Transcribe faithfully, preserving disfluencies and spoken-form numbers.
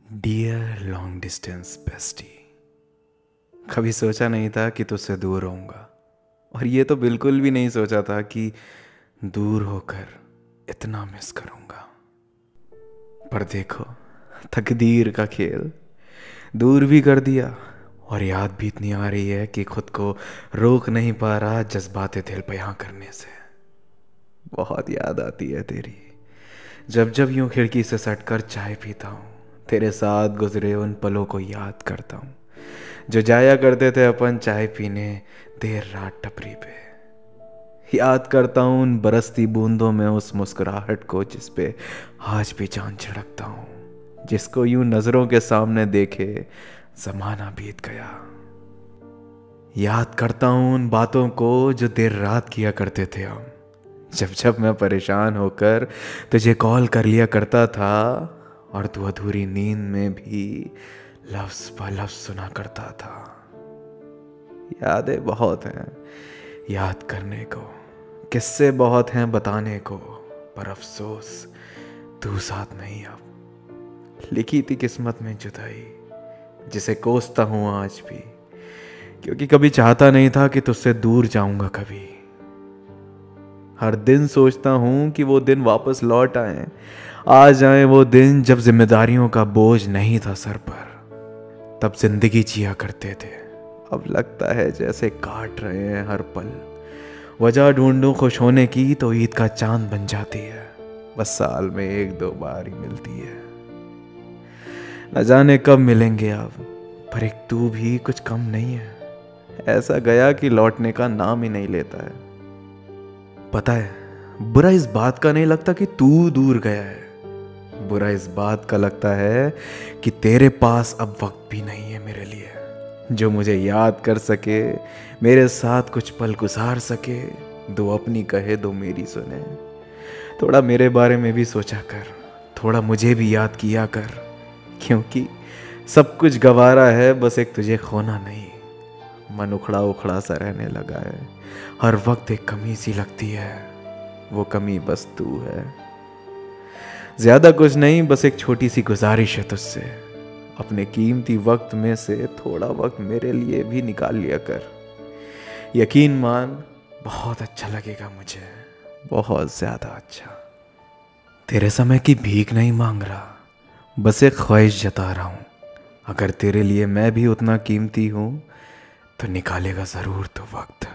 Dear long distance bestie, कभी सोचा नहीं था कि तुझसे दूर रहूंगा। और ये तो बिल्कुल भी नहीं सोचा था कि दूर होकर इतना मिस करूंगा। पर देखो, तकदीर का खेल दूर भी कर दिया। और याद भी इतनी आ रही है कि खुद को रोक नहीं पा रहा जज्बाते दिल बयां करने से। बहुत याद आती है तेरी, जब जब यूं खिड़की से सटकर चाय पीता हूँ। तेरे साथ गुजरे उन पलों को याद करता हूँ जो जाया करते थे अपन चाय पीने देर रात टपरी पे। याद करता हूँ उन बरसती बूंदों में उस मुस्कुराहट को जिस पे आज भी जान छिड़कता हूँ, जिसको यूं नजरों के सामने देखे जमाना बीत गया। याद करता हूँ उन बातों को जो देर रात किया करते थे हम, जब जब मैं परेशान होकर तुझे कॉल कर लिया करता था और तू अधूरी नींद में भी लफ्ज ब लफ्ज सुना करता था। यादें बहुत हैं याद करने को, किस्से बहुत हैं बताने को, पर अफसोस तू साथ नहीं। अब लिखी थी किस्मत में जुदाई, जिसे कोसता हूँ आज भी, क्योंकि कभी चाहता नहीं था कि तुझसे दूर जाऊंगा कभी। हर दिन सोचता हूँ कि वो दिन वापस लौट आए, आ जाए वो दिन जब जिम्मेदारियों का बोझ नहीं था सर पर। तब जिंदगी जिया करते थे, अब लगता है जैसे काट रहे हैं हर पल। वजह ढूंढूं खुश होने की तो ईद का चांद बन जाती है, बस साल में एक दो बार ही मिलती है। न जाने कब मिलेंगे अब, पर एक तू भी कुछ कम नहीं है। ऐसा गया कि लौटने का नाम ही नहीं लेता है। पता है, बुरा इस बात का नहीं लगता कि तू दूर गया है, बुरा इस बात का लगता है कि तेरे पास अब वक्त भी नहीं है मेरे लिए, जो मुझे याद कर सके, मेरे साथ कुछ पल गुजार सके। दो अपनी कहे दो मेरी सुने। थोड़ा मेरे बारे में भी सोचा कर, थोड़ा मुझे भी याद किया कर, क्योंकि सब कुछ गवारा है, बस एक तुझे खोना नहीं। मन उखड़ा उखड़ा सा रहने लगा है, हर वक्त एक कमी सी लगती है, वो कमी बस तू है। ज्यादा कुछ नहीं, बस एक छोटी सी गुजारिश है तुझसे, अपने कीमती वक्त में से थोड़ा वक्त मेरे लिए भी निकाल लिया कर। यकीन मान, बहुत अच्छा लगेगा मुझे, बहुत ज्यादा अच्छा। तेरे समय की भीख नहीं मांग रहा, बस एक ख्वाहिश जता रहा हूँ। अगर तेरे लिए मैं भी उतना कीमती हूँ तो निकालेगा जरूर तो वक्त।